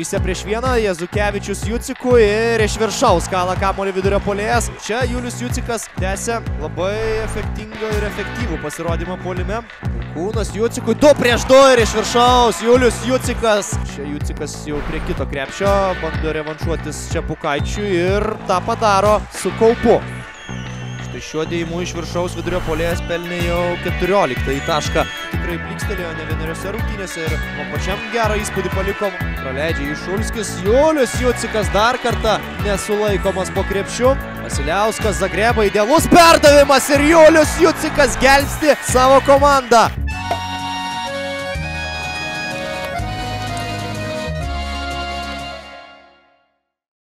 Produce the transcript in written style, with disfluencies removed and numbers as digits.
Trise prieš vieną, Jazukevičius Jucikui ir iš viršaus kala kamuolį vidurio puolėjas. Čia Julius Jucikas tęsia labai efektingą ir efektyvų pasirodymą puolime. Kūnas Jucikui 2 prieš 2 ir iš viršaus Julius Jucikas. Čia Jucikas jau prie kito krepšio, bando revanšuotis čia Pukaičiui ir tą padaro su kaupu. Štai šiuo dėjimu iš viršaus vidurio puolėjas pelnė jau 14 tašką. Tikrai blikstelėjo ne vieneriose rungtynėse ir man pačiam gerą įspūdį palikom. Praleidžia Išulskis, Julius Jucikas dar kartą nesulaikomas po krepšiu. Vasiliauskas Zagreba, idealus perdavimas ir Julius Jucikas gelbsti savo komandą.